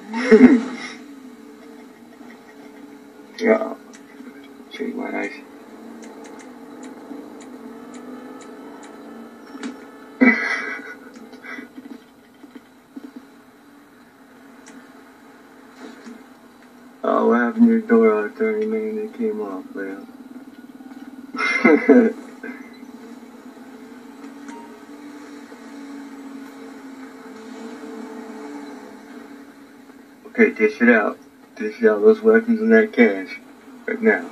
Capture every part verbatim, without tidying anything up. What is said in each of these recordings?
Yeah. Change my eyes. Oh, what happened to your door out there, man? It came off, man. Okay, dish it out. Dish out those weapons and that cash. Right now.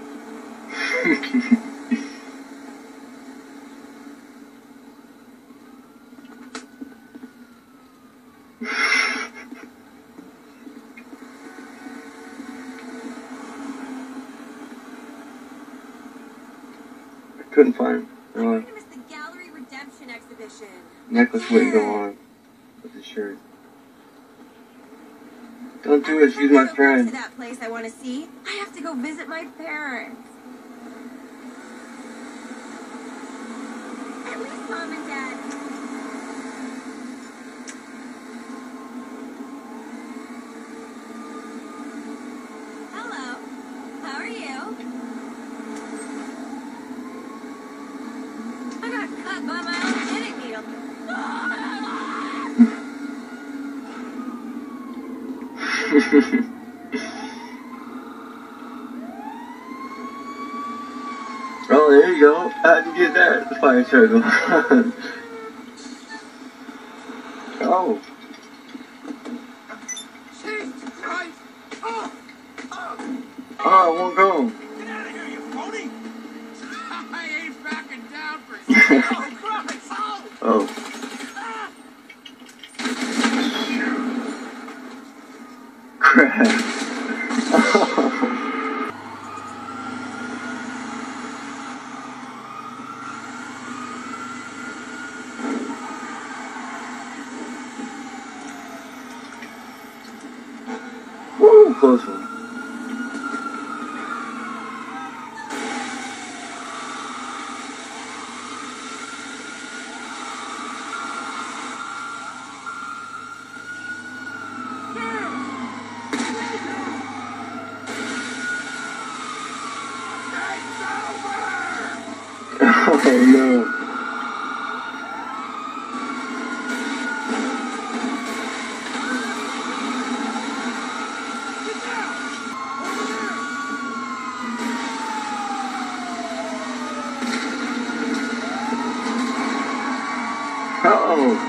Couldn't find him. I heard him at the Gallery Redemption exhibition. Necklace wouldn't go on with the shirt. Don't do it, she's my friend. To that place I want to see. I have to go visit my parents. At least Mom and Dad. Hello. How are you? I got cut by my own knitting needle. Oh, there you go. How'd you get that? The fire circle. Oh. Jesus Christ! Oh! Oh! Oh, it won't go. Get out of here, you phony! I ain't backing down for you. Oh, Christ! Oh! Oh. Crap. Woo, close one. Oh no. Uh-oh.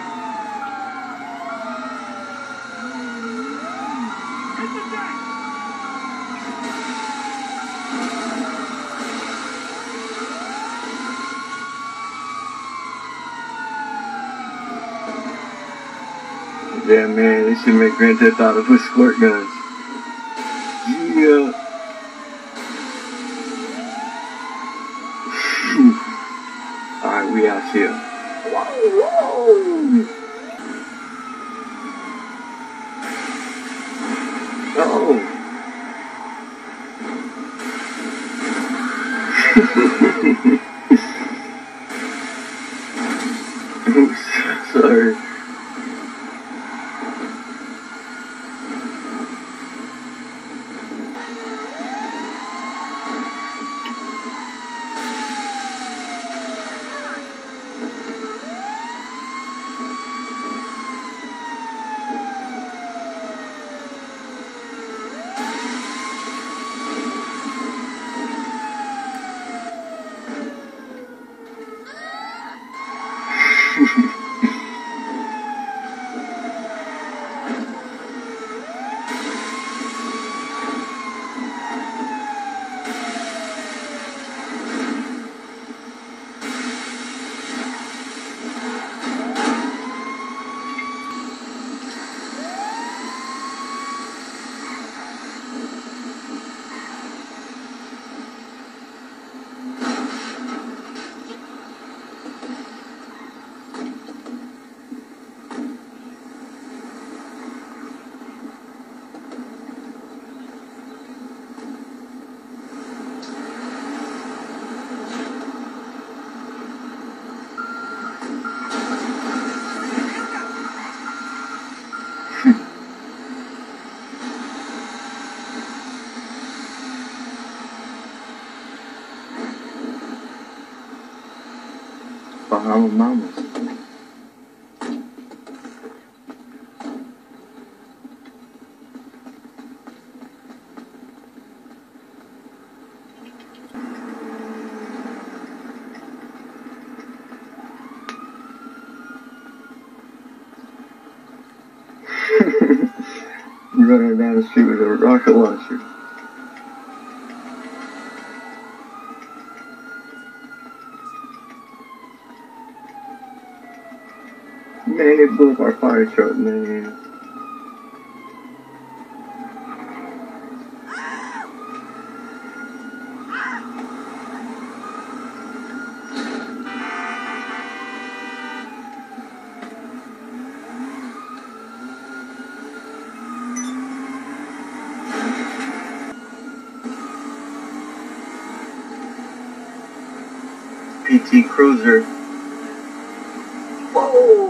Yeah, man, they should make Grand Theft Auto with squirt guns. Yeah. Alright, we out here. Whoa, whoa. Oh. Oops, sorry. Oh, mamas. Running down the street with a rocket launcher. Man, they blew up our fire truck, man. P T Cruiser. Whoa!